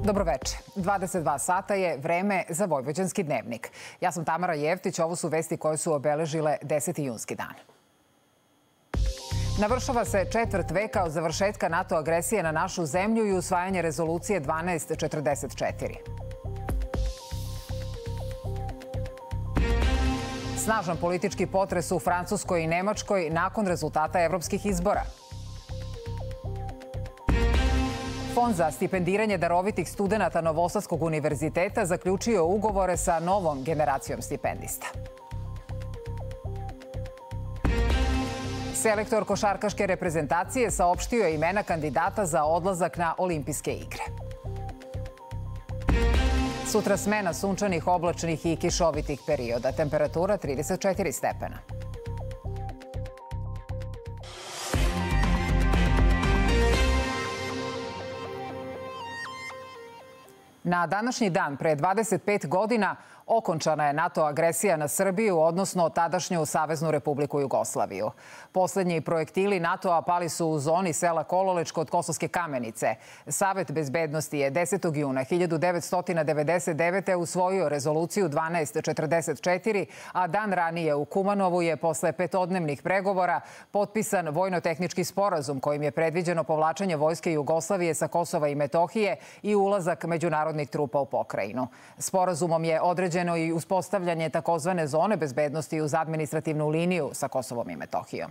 Dobroveče. 22 sata je vreme za Vojvođanski dnevnik. Ja sam Tamara Jevtić, ovo su vesti koje su obeležile 10. junski dan. Navršava se četvrt veka od završetka NATO agresije na našu zemlju i usvajanje rezolucije 1244. Snažan politički potres u Francuskoj i Nemačkoj nakon rezultata evropskih izbora. Fond za stipendiranje darovitih studenata Novosadskog univerziteta zaključio ugovore sa novom generacijom stipendista. Selektor košarkaške reprezentacije saopštio je imena kandidata za odlazak na Olimpijske igre. Sutra smena sunčanih, oblačnih i kišovitih perioda. Temperatura 34 stepena. Na današnji dan, pre 25 godina, okončana je NATO agresija na Srbiju, odnosno tadašnju Saveznu Republiku Jugoslaviju. Poslednji projektili NATO-a pali su u zoni sela Kololeć kod Kosovske Kamenice. Savet bezbednosti je 10. juna 1999. usvojio rezoluciju 1244, a dan ranije u Kumanovu je posle petodnevnih pregovora potpisan vojno-tehnički sporazum kojim je predviđeno povlačenje vojske Jugoslavije sa Kosova i Metohije i ulazak međunarodnih trupa u pokrajinu. Sporazumom je određeno i uspostavljanje takozvane zone bezbednosti uz administrativnu liniju sa Kosovom i Metohijom.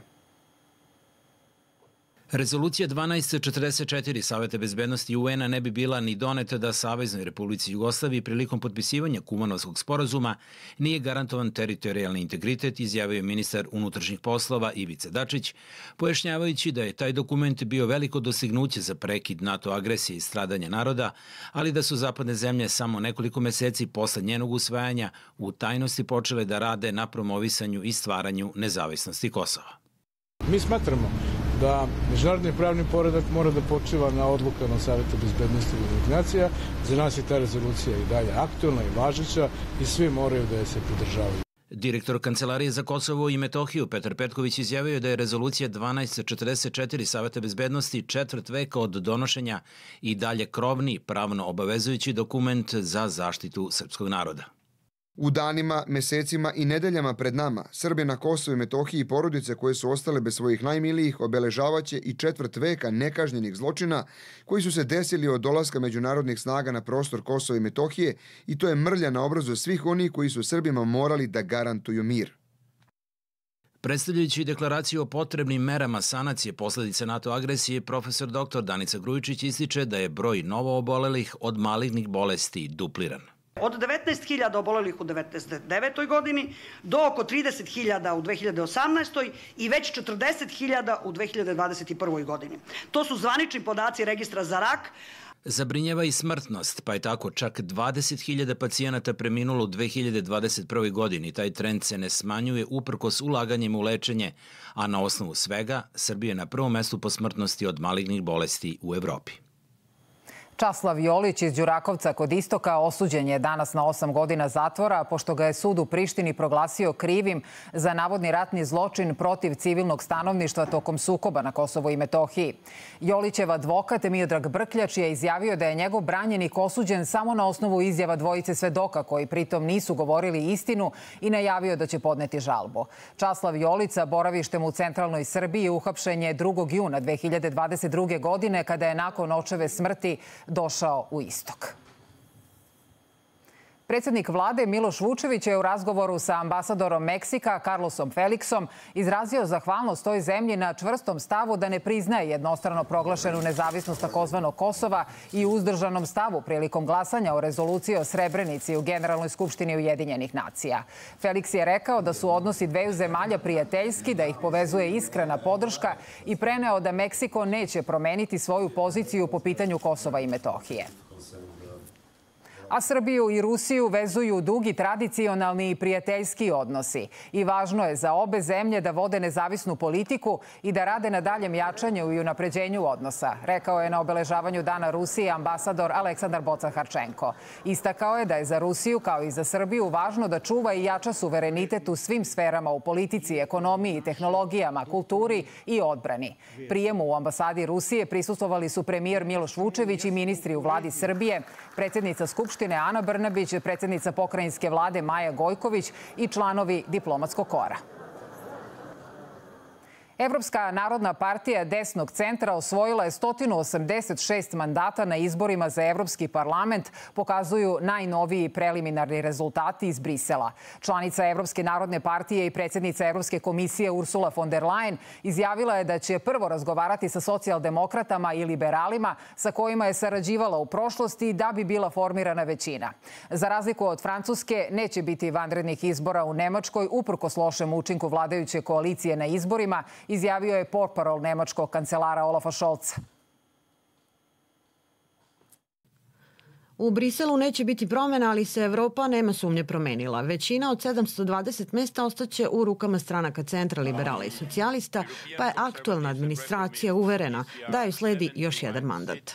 Rezolucija 1244 Saveta bezbednosti UN-a ne bi bila ni doneta da Saveznoj Republici Jugoslaviji prilikom potpisivanja Kumanovskog sporazuma nije garantovan teritorijalni integritet, izjavio je ministar unutrašnjih poslova Ivica Dačić, pojašnjavajući da je taj dokument bio veliko dostignuće za prekid NATO agresije i stradanja naroda, ali da su zapadne zemlje samo nekoliko meseci posle njenog usvajanja u tajnosti počele da rade na promovisanju i stvaranju nezavisnosti Kosova. Mi smatramo da međunarodni pravni poredak mora da počiva na odlukama Saveta bezbednosti Ujedinjenih nacija. Za nas je ta rezolucija i dalje aktuelna i važeća i svi moraju da je se pridržavaju. Direktor Kancelarije za Kosovo i Metohiju Petar Petković izjavio da je rezolucija 1244 Saveta bezbednosti četvrt veka od donošenja i dalje krovni, pravno obavezujući dokument za zaštitu srpskog naroda. U danima, mesecima i nedeljama pred nama, Srbi na Kosovu i Metohiji i porodice koje su ostale bez svojih najmilijih obeležavaće i četvrt veka nekažnjenih zločina koji su se desili od dolaska međunarodnih snaga na prostor Kosova i Metohije i to je mrlja na obrazu svih onih koji su Srbima morali da garantuju mir. Predstavljajući deklaraciju o potrebnim merama sanacije posledice NATO agresije, profesor dr. Danica Grujičić ističe da je broj novoobolelih od malignih bolesti dupliran. Od 19.000 obolelih u 1999. godini do oko 30.000 u 2018. i već 40.000 u 2021. godini. To su zvanični podaci registra za rak. Zabrinjava i smrtnost, pa je tako čak 20.000 pacijenata preminulo u 2021. godini. Taj trend se ne smanjuje uprkos ulaganjem u lečenje, a na osnovu svega Srbija je na prvom mestu po smrtnosti od malignih bolesti u Evropi. Časlav Jolić iz Đurakovca kod Istoka osuđen je danas na 8 godina zatvora, pošto ga je sud u Prištini proglasio krivim za navodni ratni zločin protiv civilnog stanovništva tokom sukoba na Kosovu i Metohiji. Jolićev advokat Miodrag Brkljač je izjavio da je njegov branjenik osuđen samo na osnovu izjava dvojice svedoka koji pritom nisu govorili istinu i najavio da će podneti žalbu. Časlav Jolić sa boravištem u centralnoj Srbiji uhapšen je 2. juna 2022. godine kada je nakon očeve smrti došao u Istok. Predsjednik vlade Miloš Vučević je u razgovoru sa ambasadorom Meksika Carlosom Felixom izrazio zahvalnost toj zemlji na čvrstom stavu da ne priznaje jednostrano proglašenu nezavisnost takozvanog Kosova i uzdržanom stavu prilikom glasanja o rezoluciji o Srebrenici u Generalnoj skupštini Ujedinjenih nacija. Felix je rekao da su odnosi dveju zemalja prijateljski, da ih povezuje iskrena podrška i preneo da Meksiko neće promeniti svoju poziciju po pitanju Kosova i Metohije. A Srbiju i Rusiju vezuju dugi tradicionalni i prijateljski odnosi. I važno je za obe zemlje da vode nezavisnu politiku i da rade na daljem jačanju i unapređenju odnosa, rekao je na obeležavanju Dana Rusije ambasador Aleksandar Bocan-Harčenko. Istakao je da je za Rusiju, kao i za Srbiju, važno da čuva i jača suverenitet u svim sferama u politici, ekonomiji, tehnologijama, kulturi i odbrani. Prijemu u ambasadi Rusije prisustvovali su premijer Miloš Vučević i ministri u vladi Srbije, predsjednica Skupštine Ana Brnabić, predsjednica pokrajinske vlade Maja Gojković i članovi diplomatskog kora. Evropska narodna partija desnog centra osvojila je 186 mandata na izborima za Evropski parlament, pokazuju najnoviji preliminarni rezultati iz Brisela. Članica Evropske narodne partije i predsjednica Evropske komisije Ursula von der Leyen izjavila je da će prvo razgovarati sa socijaldemokratama i liberalima sa kojima je sarađivala u prošlosti da bi bila formirana većina. Za razliku od Francuske, neće biti vanrednih izbora u Nemačkoj uprkos lošem učinku vladajuće koalicije na izborima, izjavio je portparol nemačkog kancelara Olafa Scholza. U Briselu neće biti promjena, ali se Evropa nema sumnje promenila. Većina od 720 mesta ostaće u rukama stranaka centra, liberala i socijalista, pa je aktuelna administracija uverena da joj sledi još jedan mandat.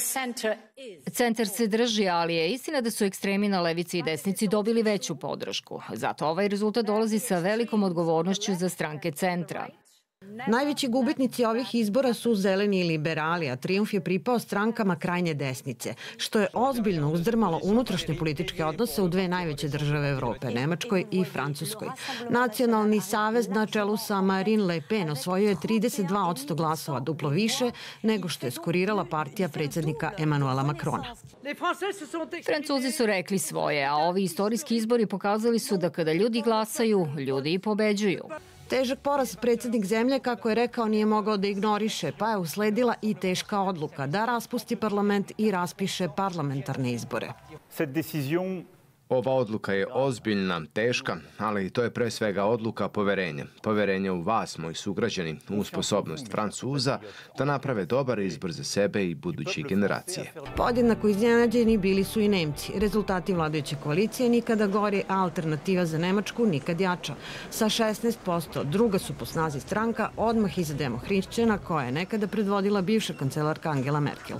Centar se drži, ali je istina da su ekstremi na levici i desnici dobili veću podršku. Zato ovaj rezultat dolazi sa velikom odgovornošću za stranke centra. Najveći gubitnici ovih izbora su zeleni i liberali, a trijumf je pripao strankama krajnje desnice, što je ozbiljno uzdrmalo unutrašnje političke odnose u dve najveće države Evrope, Nemačkoj i Francuskoj. Nacionalni savez na čelu sa Marine Le Pen osvojio je 32% glasova, duplo više nego što je skorirala partija predsjednika Emanuela Macrona. Francuzi su rekli svoje, a ovi istorijski izbori pokazali su da kada ljudi glasaju, ljudi i pobeđuju. Težak poraz predsjednik zemlje, kako je rekao, nije mogao da ignoriše, pa je usledila i teška odluka da raspusti parlament i raspiše parlamentarne izbore. Ova odluka je ozbiljna, teška, ali to je pre svega odluka poverenja. Poverenje u vas, moji sugrađani, u sposobnost Francuza da naprave dobar izbor za sebe i buduće generacije. Podjednako iznenađeni bili su i Nemci. Rezultati vladajuće koalicije nikada gori, a alternativa za Nemačku nikad jača. Sa 16%, druga su po snazi stranka, odmah iza demohrišćana, koja je nekada predvodila bivša kancelarka Angela Merkel.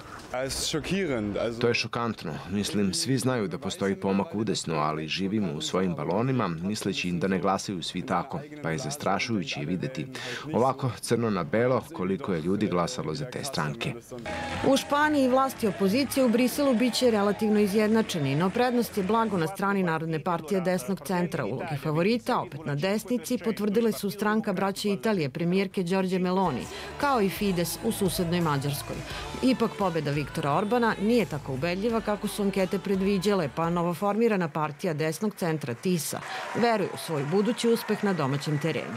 To je šokantno. Mislim, svi znaju da postoji pomak udesno, ali živimo u svojim balonima, misleći da ne glasaju svi tako, pa je zastrašujuće videti. Ovako, crno na belo, koliko je ljudi glasalo za te stranke. U Španiji vlasti opozicije u Briselu biće relativno izjednačeni, no prednost je blago na strani Narodne partije desnog centra. Uloge favorita, opet na desnici, potvrdile su stranka braće Italije, premijerke Đorđe Meloni, kao i Fides u susednoj Mađarskoj. Ipak pobjeda Viktora Orbana nije tako ubedljiva kako su ankete predviđale, pa novoformirana partija desnog centra TISA veruje u svoj budući uspeh na domaćem terenu.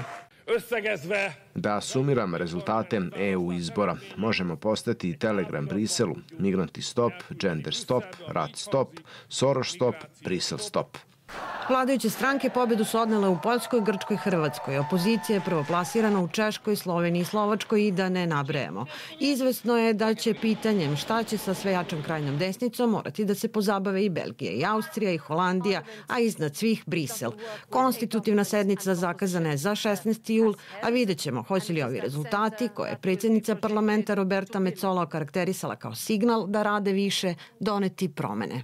Da sumiram rezultate EU izbora, možemo postati Telegram Briselu, migranti stop, gender stop, rat stop, Soros stop, Brisel stop. Vladajuće stranke pobjedu su odnele u Poljskoj, Grčkoj, Hrvatskoj. Opozicija je prvoplasirana u Češkoj, Sloveniji i Slovačkoj i da ne nabrajamo. Izvesno je da će pitanjem šta će sa sve jačom krajnjom desnicom morati da se pozabave i Belgija, i Austrija, i Holandija, a iznad svih Brisel. Konstitutivna sednica zakazana je za 16. jul, a vidjet ćemo hoće li ovi rezultati, koje je predsjednica parlamenta Roberta Metsola okarakterisala kao signal da rade više, doneti promene.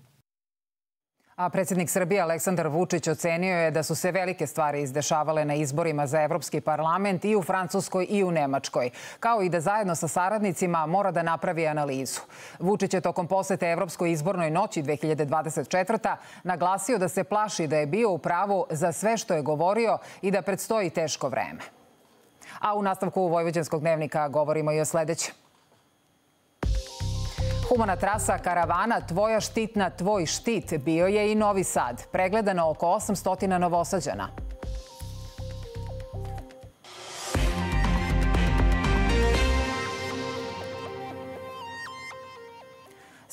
A predsjednik Srbije Aleksandar Vučić ocenio je da su se velike stvari izdešavale na izborima za Evropski parlament i u Francuskoj i u Nemačkoj, kao i da zajedno sa saradnicima mora da napravi analizu. Vučić je tokom posete Evropskoj izbornoj noći 2024. naglasio da se plaši da je bio u pravu za sve što je govorio i da predstoji teško vreme. A u nastavku Vojvođanskog dnevnika govorimo i o sledećem. Humana trasa karavana Tvoja štitna, tvoj štit bio je i Novi Sad. Pregledano oko 800 Novosađana.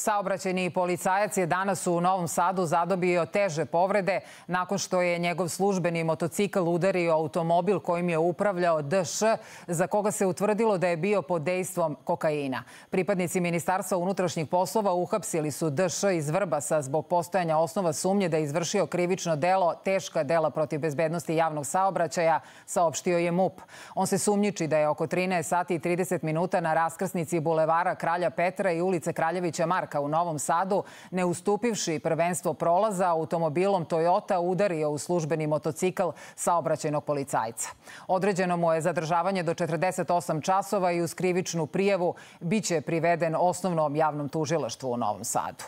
Saobraćajni policajac je danas u Novom Sadu zadobio teže povrede nakon što je njegov službeni motocikl udario automobil kojim je upravljao D.Š, za koga se utvrdilo da je bio pod dejstvom kokaina. Pripadnici Ministarstva unutrašnjih poslova uhapsili su D.Š iz Vrbasa zbog postojanja osnova sumnje da je izvršio krivično delo, teška dela protiv bezbednosti javnog saobraćaja, saopštio je MUP. On se sumnjiči da je oko 13 sati i 30 minuta na raskrsnici bulevara Kralja Petra i ulice Kraljevića Marka u Novom Sadu, ne ustupivši prvenstvo prolaza, automobilom Toyota udario u službeni motocikl saobraćajnog policajca. Određeno mu je zadržavanje do 48 časova i uz krivičnu prijavu biće priveden Osnovnom javnom tužilaštvu u Novom Sadu.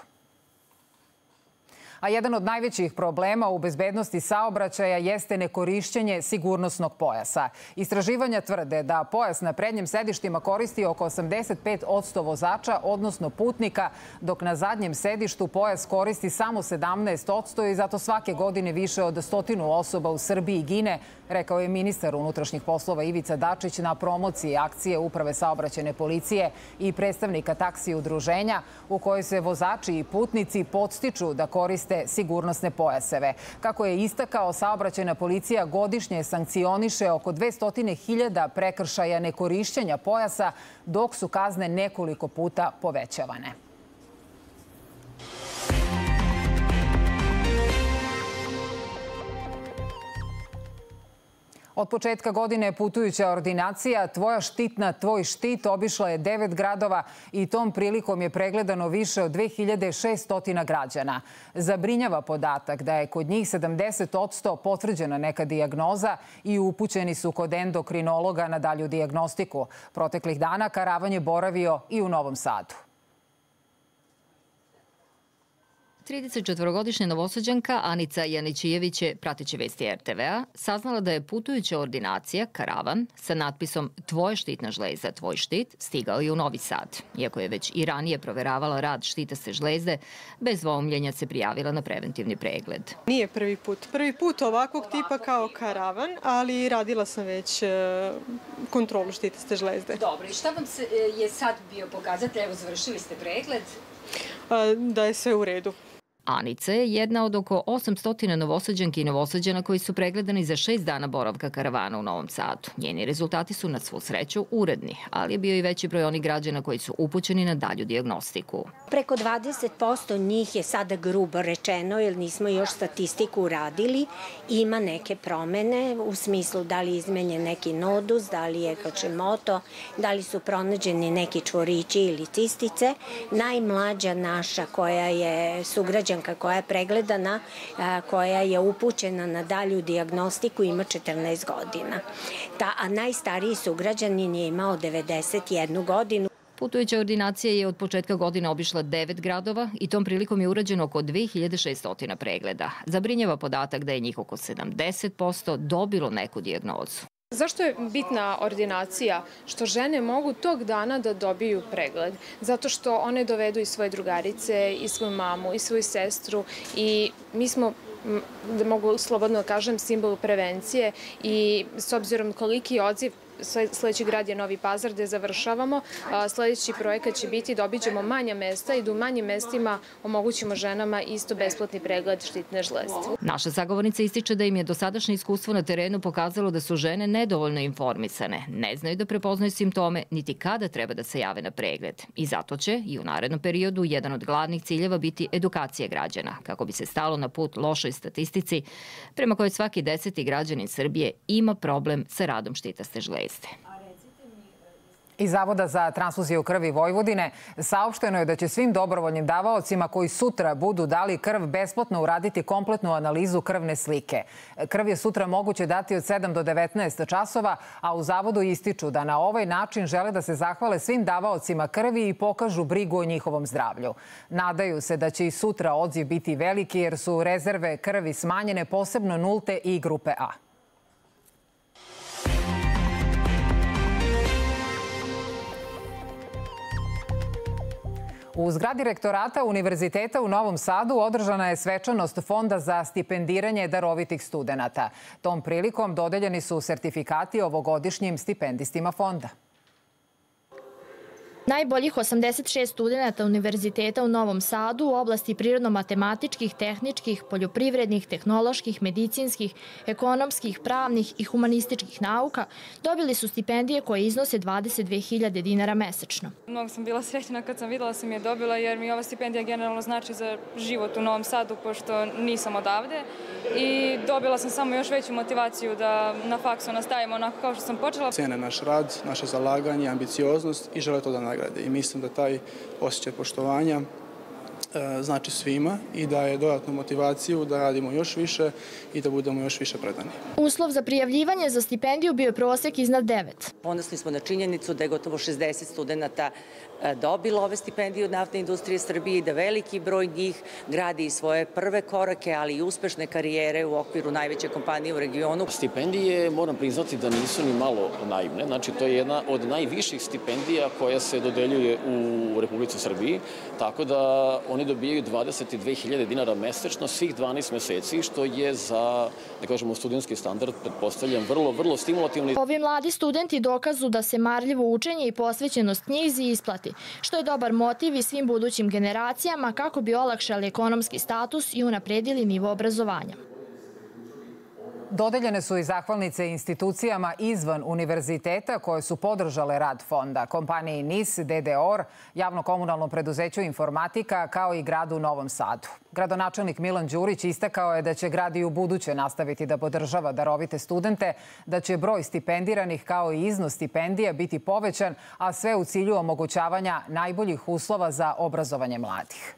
A jedan od najvećih problema u bezbednosti saobraćaja jeste nekorišćenje sigurnosnog pojasa. Istraživanja tvrde da pojas na prednjim sedištima koristi oko 85% vozača, odnosno putnika, dok na zadnjem sedištu pojas koristi samo 17% i zato svake godine više od 100 osoba u Srbiji gine, rekao je ministar unutrašnjih poslova Ivica Dačić na promociji akcije Uprave saobraćajne policije i predstavnika taksi udruženja, u kojoj se vozači i putnici podstiču da koriste sigurnosne pojaseve. Kako je istakao, saobraćajna policija godišnje sankcioniše oko 200.000 prekršaja nekorišćenja pojasa, dok su kazne nekoliko puta povećavane. Od početka godine putujuća ordinacija Tvoja štitna, tvoj štit obišla je 9 gradova i tom prilikom je pregledano više od 2600 građana. Zabrinjava podatak da je kod njih 70% potvrđena neka dijagnoza i upućeni su kod endokrinologa na dalju dijagnostiku. Proteklih dana karavan je boravio i u Novom Sadu. 34-godišnja Novosađanka Anica Janićijević je, prateći vesti RTV-a, saznala da je putujuća ordinacija karavan sa natpisom Tvoja štitna žlezda, tvoj štit stigao i u Novi Sad. Iako je već i ranije proveravala rad štitaste žlezde, bez dvoumljenja se prijavila na preventivni pregled. Nije prvi put. Prvi put ovakvog tipa kao karavan, ali radila sam već kontrolu štitaste žlezde. Dobro, i šta vam je sad bio pokazatelj? Evo, završili ste pregled. Da je sve u redu. Anica je jedna od oko 800 Novosađanki i Novosađana koji su pregledani za 6 dana boravka karavana u Novom Sadu. Njeni rezultati su na svu sreću uredni, ali je bio i veći broj onih građana koji su upućeni na dalju dijagnostiku. Preko 20% njih je sada grubo rečeno, jer nismo još statistiku uradili. Ima neke promene u smislu da li je izmenjen neki nodus, da li je Hashimoto, da li su pronađeni neki čvorići ili cistice. Najmlađa naša koja je sugrađanka, koja je pregledana, koja je upućena na dalju dijagnostiku, ima 14 godina. A najstariji sugrađanin je imao 91 godinu. Putujuća ordinacija je od početka godine obišla 9 gradova i tom prilikom je urađeno oko 2600 pregleda. Zabrinjava podatak da je njih oko 70% dobilo neku dijagnozu. Zašto je bitna ordinacija? Što žene mogu tog dana da dobiju pregled. Zato što one dovedu i svoje drugarice, i svoju mamu, i svoju sestru i mi smo, da mogu slobodno kažem, simbol prevencije i s obzirom koliki je odziv, sledeći grad je Novi Pazar gde završavamo. Sledeći projekat će biti da obiđemo manja mesta i da u manjim mestima omogućimo ženama isto besplatni pregled štitne žlezde. Naša sagovornica ističe da im je dosadašnje iskustvo na terenu pokazalo da su žene nedovoljno informisane, ne znaju da prepoznaju simptome, niti kada treba da se jave na pregled. I zato će i u narednom periodu jedan od glavnih ciljeva biti edukacija građana, kako bi se stalo na put lošoj statistici, prema kojoj svaki 10. građanin Srbije ima problem sa radom štitaste žlezde. Iz Zavoda za transfuziju krvi Vojvodine saopšteno je da će svim dobrovoljnim davaocima koji sutra budu dali krv besplatno uraditi kompletnu analizu krvne slike. Krv je sutra moguće dati od 7 do 19 časova, a u Zavodu ističu da na ovaj način žele da se zahvale svim davaocima krvi i pokažu brigu o njihovom zdravlju. Nadaju se da će i sutra odziv biti veliki jer su rezerve krvi smanjene, posebno nulte i grupe A. U zgradi rektorata Univerziteta u Novom Sadu održana je svečanost Fonda za stipendiranje darovitih studenata. Tom prilikom dodeljeni su sertifikati ovogodišnjim stipendistima fonda. Najboljih 86 studenta Univerziteta u Novom Sadu u oblasti prirodno-matematičkih, tehničkih, poljoprivrednih, tehnoloških, medicinskih, ekonomskih, pravnih i humanističkih nauka dobili su stipendije koje iznose 22.000 dinara mesečno. Mnogo sam bila srećna kad sam videla da sam je dobila jer mi ova stipendija generalno znači za život u Novom Sadu pošto nisam odavde i dobila sam samo još veću motivaciju da na faksu nastavim onako kao što sam počela. Cene naš rad, naše zalaganje, ambicioznost i žele to da nagrade. I mislim da taj osjećaj poštovanja znači svima i daje dodatnu motivaciju da radimo još više i da budemo još više predani. Uslov za prijavljivanje za stipendiju bio je prosek iznad 9. Ponosni smo na činjenicu da je gotovo 60 studenta dobilo ove stipendije od Naftne industrije Srbije i da veliki broj njih gradi i svoje prve korake, ali i uspešne karijere u okviru najveće kompanije u regionu. Stipendije, moram priznati da nisu ni malo naivne. Znači, to je jedna od najviših stipendija koja se dodeljuje u Republici Srbiji, tako da oni dobijaju 22.000 dinara mesečno svih 12 meseci, što je za, da kažemo, studentski standard, pretpostavljam, vrlo stimulativni. Ovi mladi studenti dokazu da se marljivo učenje i posvećenost knjizi isplati, što je dobar motiv i svim budućim generacijama kako bi olakšali ekonomski status i unapredili nivo obrazovanja. Dodeljene su i zahvalnice institucijama izvan univerziteta koje su podržale rad fonda, kompaniji NIS, DDOR, javno-komunalnom preduzeću Informatika, kao i gradu Novom Sadu. Gradonačelnik Milan Đurić istakao je da će grad i u buduće nastaviti da podržava darovite studente, da će broj stipendiranih kao i iznos stipendija biti povećan, a sve u cilju omogućavanja najboljih uslova za obrazovanje mladih.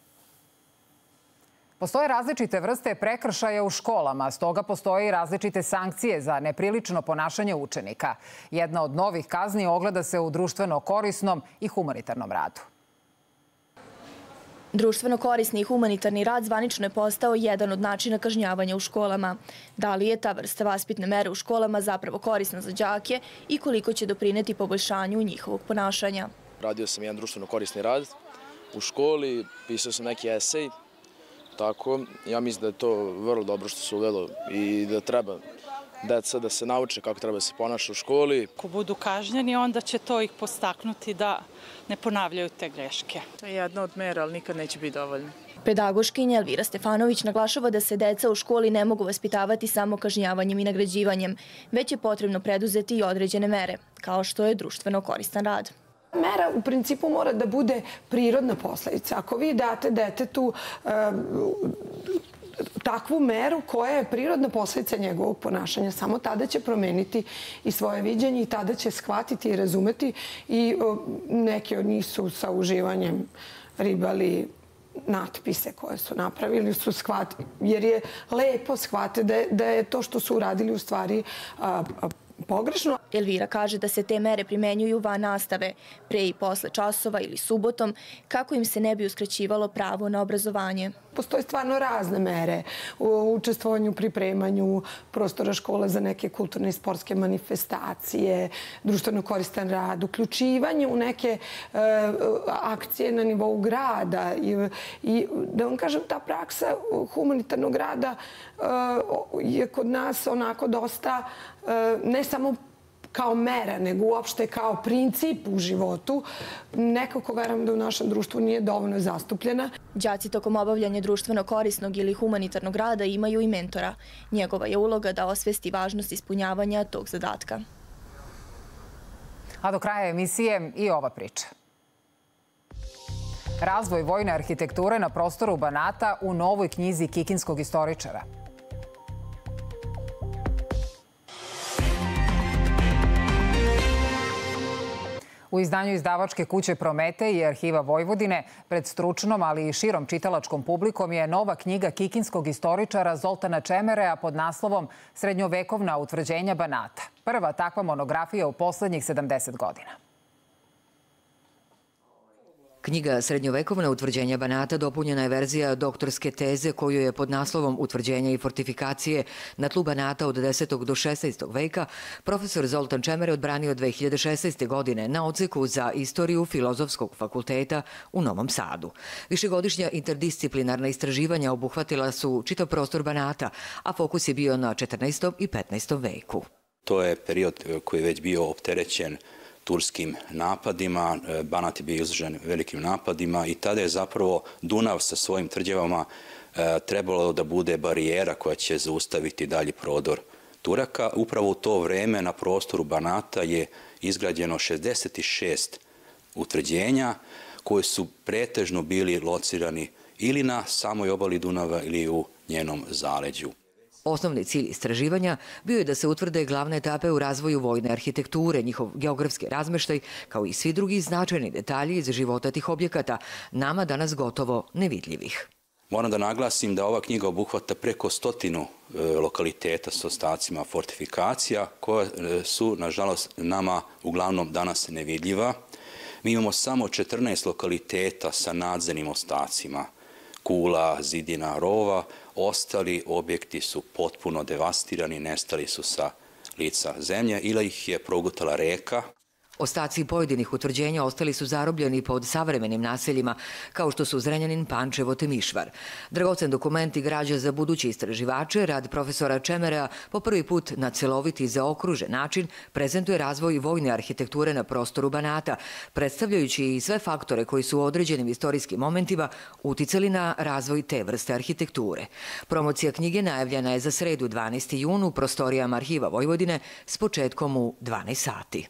Postoje različite vrste prekršaja u školama, stoga postoje i različite sankcije za neprilično ponašanje učenika. Jedna od novih kazni ogleda se u društveno korisnom i humanitarnom radu. Društveno korisni i humanitarni rad zvanično je postao jedan od načina kažnjavanja u školama. Da li je ta vrsta vaspitne mere u školama zapravo korisna za đake i koliko će doprineti poboljšanju njihovog ponašanja? Radio sam jedan društveno korisni rad u školi, pisao sam neki esej. Tako, ja mislim da je to vrlo dobro što se uvelo i da treba deca da se nauče kako treba se ponaša u školi. Ako budu kažnjeni, onda će to ih postaknuti da ne ponavljaju te greške. To je jedna od mera, ali nikad neće biti dovoljno. Pedagoškinja Elvira Stefanović naglašava da se deca u školi ne mogu vaspitavati samo kažnjavanjem i nagrađivanjem, već je potrebno preduzeti i određene mere, kao što je društveno koristan rad. Mera u principu mora da bude prirodna posledica. Ako vi date detetu takvu meru koja je prirodna posledica njegovog ponašanja, samo tada će promeniti i svoje viđenje i tada će shvatiti i razumeti i neki od njih su sa uživanjem ribali natpise koje su napravili, jer je lepo shvate da je to što su uradili u stvari pogrešno. Elvira kaže da se te mere primenjuju van nastave, pre i posle časova ili subotom, kako im se ne bi uskraćivalo pravo na obrazovanje. Postoje stvarno razne mere u učestvovanju, pripremanju prostora škole za neke kulturne i sportske manifestacije, društveno koristan rad, uključivanje u neke akcije na nivou grada. I da vam kažem, ta praksa humanitarnog rada je kod nas onako dosta, ne samo kao mera, nego uopšte kao princip u životu. Nekako verujem da u našem društvu nije dovoljno zastupljena. Đaci tokom obavljanja društveno korisnog ili humanitarnog rada imaju i mentora. Njegova je uloga da osvesti važnost ispunjavanja tog zadatka. A do kraja emisije i ova priča. Razvoj vojne arhitekture na prostoru Banata u novoj knjizi kikinskog istoričara. U izdanju izdavačke kuće Prometej i Arhiva Vojvodine pred stručnom, ali i širom čitalačkom publikom je nova knjiga kikinskog istoričara Zoltana Čemerea pod naslovom Srednjovekovna utvrđenja Banata. Prva takva monografija u poslednjih 70 godina. Knjiga Srednjovekovna utvrđenja Banata dopunjena je verzija doktorske teze koju je pod naslovom Utvrđenja i fortifikacije na tlu Banata od 10. do 16. veka profesor Zoltan Čemere odbranio 2016. godine na odseku za istoriju Filozofskog fakulteta u Novom Sadu. Višegodišnja interdisciplinarna istraživanja obuhvatila su čitav prostor Banata, a fokus je bio na 14. i 15. veku. To je period koji je već bio opterećen turskim napadima. Banat je bio izložen velikim napadima i tada je zapravo Dunav sa svojim tvrđavama trebalo da bude barijera koja će zaustaviti dalji prodor Turaka. Upravo u to vreme na prostoru Banata je izgrađeno 66 utvrđenja koji su pretežno bili locirani ili na samoj obali Dunava ili u njenom zaleđu. Osnovni cilj istraživanja bio je da se utvrde glavne etape u razvoju vojne arhitekture, njihov geografski razmeštaj, kao i svi drugi značajni detalji iz života tih objekata, nama danas gotovo nevidljivih. Moram da naglasim da ova knjiga obuhvata preko 100 lokaliteta s ostacima fortifikacija koja su, nažalost, nama uglavnom danas nevidljiva. Mi imamo samo 14 lokaliteta sa nadzemnim ostacima, kula, zidina, rova. Ostali objekti su potpuno devastirani, nestali su sa lica zemlje ili ih je progutala reka. Ostaci pojedinih utvrđenja ostali su zarobljeni pod savremenim naseljima, kao što su Zrenjanin, Pančevo te Mišvar. Dragocen dokument i građa za buduće istraživače, rad profesora Čemerea po prvi put na celovit i zaokružen način prezentuje razvoj vojne arhitekture na prostoru Banata, predstavljajući i sve faktore koji su u određenim istorijskim momentima uticali na razvoj te vrste arhitekture. Promocija knjige najavljena je za sredu 12. jun u prostorijama Arhiva Vojvodine s početkom u 12 sati.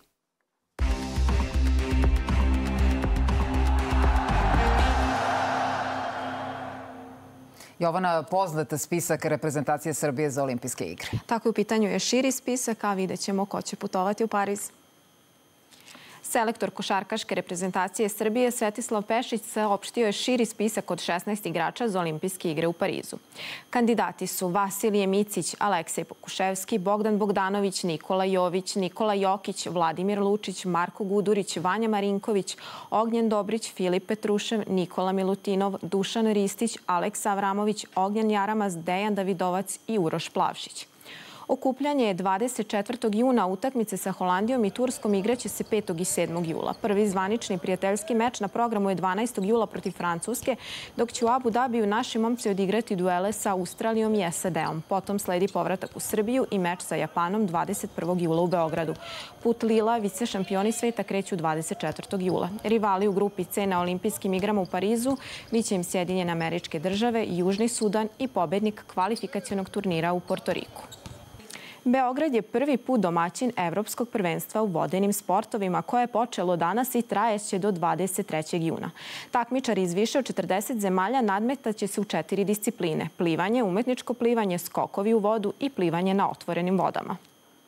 Jovana, poznat spisak reprezentacije Srbije za olimpijske igre. Tako je, u pitanju je širi spisak, a vidjet ćemo ko će putovati u Pariz. Selektor košarkaške reprezentacije Srbije Svetislav Pešić saopštio je širi spisak od 16 igrača za olimpijske igre u Parizu. Kandidati su Vasilije Micić, Aleksej Pokuševski, Bogdan Bogdanović, Nikola Jović, Nikola Jokić, Vladimir Lučić, Marko Gudurić, Vanja Marinković, Ognjen Dobrić, Filip Petrušev, Nikola Milutinov, Dušan Ristić, Aleksa Avramović, Ognjen Jaramas, Dejan Davidovac i Uroš Plavšić. Okupljanje je 24. juna, utakmice sa Holandijom i Turskom igraće se 5. i 7. jula. Prvi zvanični prijateljski meč na programu je 12. jula protiv Francuske, dok će u Abu Dabiju naši momci odigrati duele sa Australijom i SAD-om. Potom sledi povratak u Srbiju i meč sa Japanom 21. jula u Beogradu. Put Lila, vice šampioni sveta, kreću 24. jula. Rivali u grupi C na olimpijskim igrama u Parizu biće im Sjedinjene Američke Države, Južni Sudan i pobednik kvalifikacionog turnira u Portoriku. Beograd je prvi put domaćin Evropskog prvenstva u vodenim sportovima koje je počelo danas i trajeće do 23. juna. Takmičari iz više od 40 zemalja nadmetaće se u 4 discipline: plivanje, umetničko plivanje, skokovi u vodu i plivanje na otvorenim vodama.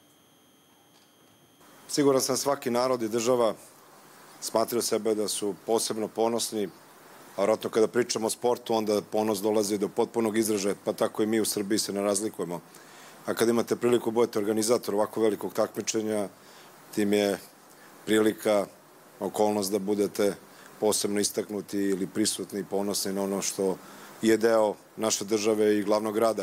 Siguran sam svaki narod i država smatraju sebe da su posebno ponosni, a vjerojatno kada pričamo o sportu onda ponos dolazi do potpunog izražaja, pa tako i mi u Srbiji se ne razlikujemo. A kad imate priliku budete organizator ovako velikog takmičenja, tim je prilika, okolnost da budete posebno istaknuti ili prisutni i ponosni na ono što je deo naše države i glavnog grada.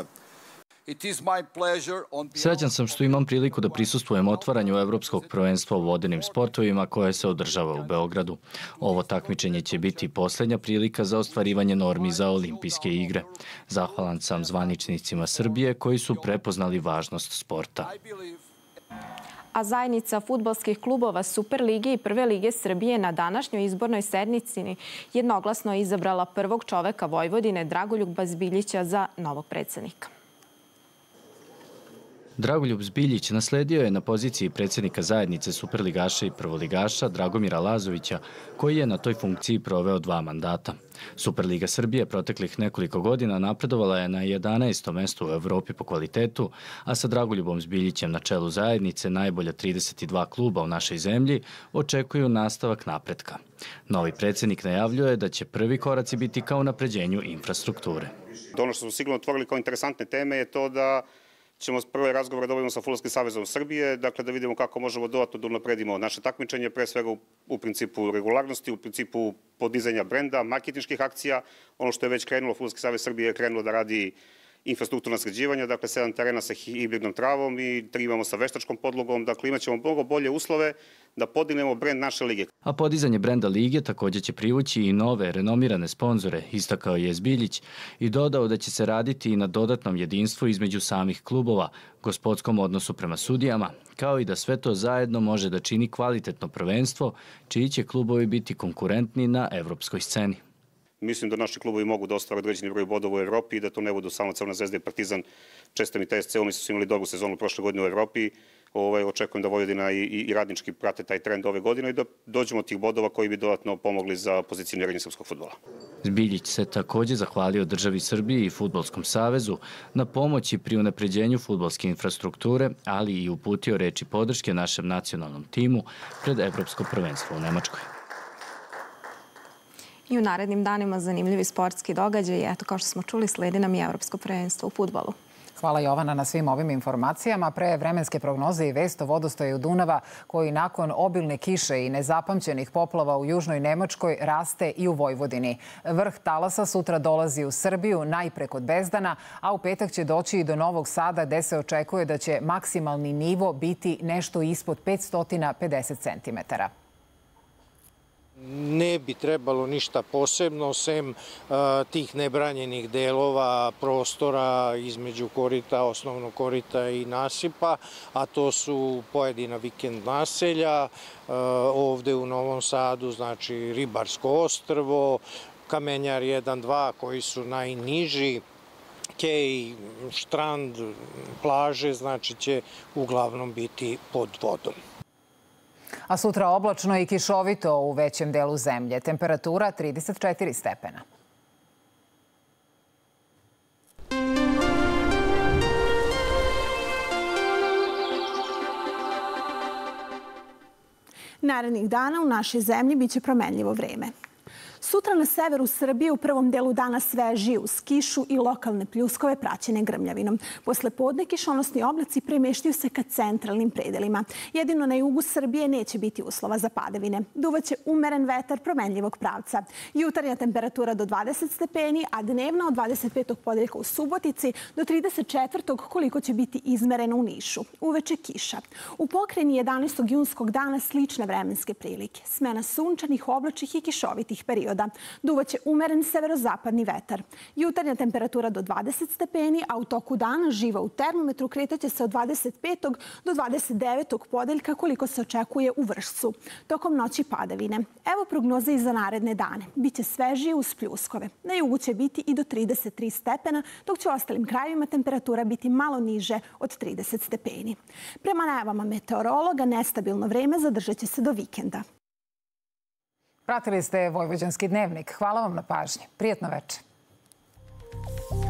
Srećan sam što imam priliku da prisustvujem otvaranju Evropskog prvenstva u vodenim sportovima koje se održava u Beogradu. Ovo takmičenje će biti posljednja prilika za ostvarivanje normi za olimpijske igre. Zahvalan sam zvaničnicima Srbije koji su prepoznali važnost sporta. A zajednica fudbalskih klubova Superlige i Prve lige Srbije na današnjoj izbornoj sednici jednoglasno je izabrala prvog čoveka Vojvodine Dragoljuba Zbiljića za novog predsjednika. Dragoljub Zbiljić nasledio je na poziciji predsjednika zajednice Superligaša i Prvoligaša Dragomira Lazovića, koji je na toj funkciji proveo 2 mandata. Superliga Srbije proteklih nekoliko godina napredovala je na 11. mesto u Evropi po kvalitetu, a sa Dragoljubom Zbiljićem na čelu zajednice najbolja 32 kluba u našoj zemlji očekuju nastavak napretka. Novi predsjednik najavljuje da će prvi koraci biti kao unapređenju infrastrukture. Ono što smo sigurno otvorili kao interesantne teme je to da ćemo prve razgovore da obavimo sa Fudbalskim savezom Srbije, dakle da vidimo kako možemo dodatno da unapredimo naše takmičenje, pre svega u principu regularnosti, u principu podizanja brenda, marketinških akcija. Ono što je već krenulo, Fudbalski savez Srbije je krenulo da radi infrastrukturna sređivanja, dakle 7 terena sa hibridnom travom i 3 imamo sa veštačkom podlogom, dakle imat ćemo mnogo bolje uslove da podignemo brend naše lige. A podizanje brenda lige također će privući i nove renomirane sponzore, istakao je Zbiljić i dodao da će se raditi i na dodatnom jedinstvu između samih klubova, gospodskom odnosu prema sudijama, kao i da sve to zajedno može da čini kvalitetno prvenstvo, čiji će klubovi biti konkurentni na evropskoj sceni. Mislim da naši klubovi mogu da ostvare određeni broj bodova u Evropi i da to ne budu samo Crvena zvezda i Partizan. Čestim i TSC, oni su imali dobru sezonu prošle godine u Evropi. Očekujem da Vojvodina i Radnički prate taj trend ove godine i da dođemo od tih bodova koji bi dodatno pomogli za pozicioniranje srpskog fudbala. Zbiljić se također zahvalio državi Srbiji i Fudbalskom savezu na pomoći pri unapređenju fudbalske infrastrukture, ali i uputio reči podrške našem nacionalnom timu pred Evropsko prvenstvo u Nemačkoj. I u narednim danima zanimljivi sportski događaj. Eto, kao što smo čuli, sledi nam i Evropsko prvenstvo u fudbalu. Hvala Jovana na svim ovim informacijama. Pre vremenske prognoze i vest o vodostaju Dunava, koji nakon obilne kiše i nezapamćenih poplava u južnoj Nemačkoj raste i u Vojvodini. Vrh talasa sutra dolazi u Srbiju, najpre kod Bezdana, a u petak će doći i do Novog Sada, gde se očekuje da će maksimalni nivo biti nešto ispod 550 cm. Ne bi trebalo ništa posebno, sem tih nebranjenih delova prostora između korita, osnovnog korita i nasipa, a to su pojedina vikend naselja, ovde u Novom Sadu, znači Ribarsko ostrvo, Kamenjar 1-2 koji su najniži, Kej, Štrand, plaže, znači će uglavnom biti pod vodom. A sutra oblačno i kišovito u većem delu zemlje. Temperatura 34 stepena. Narednih dana u našoj zemlji biće promenljivo vreme. Sutra na severu Srbije u prvom delu dana svežije uz kišu i lokalne pljuskove praćene grmljavinom. Posle podne kišonosni oblaci premeštaju se ka centralnim predelima. Jedino na jugu Srbije neće biti uslova za padavine. Duvaće umeren vetar promenljivog pravca. Jutarnja temperatura do 20 stepeni, a dnevna od 25. podeljka u Subotici do 34. koliko će biti izmereno u Nišu. Uveče kiša. U pokrajini 11. junskog dana slične vremenske prilike. Smena sunčanih, oblačnih i kišovitih perioda. Duvaće umeren severozapadni vetar. Jutarnja temperatura do 20 stepeni, a u toku dana živa u termometru kretaće se od 25. do 29. podeljka koliko se očekuje u Vršcu. Tokom noći padavine. Evo prognoze i za naredne dane. Biće svežije uz pljuskove. Na jugu će biti i do 33 stepena, dok će u ostalim krajevima temperatura biti malo niže od 30 stepeni. Prema najavama meteorologa, nestabilno vreme zadržat će se do vikenda. Pratili ste Vojvođanski dnevnik. Hvala vam na pažnji. Prijetno večer.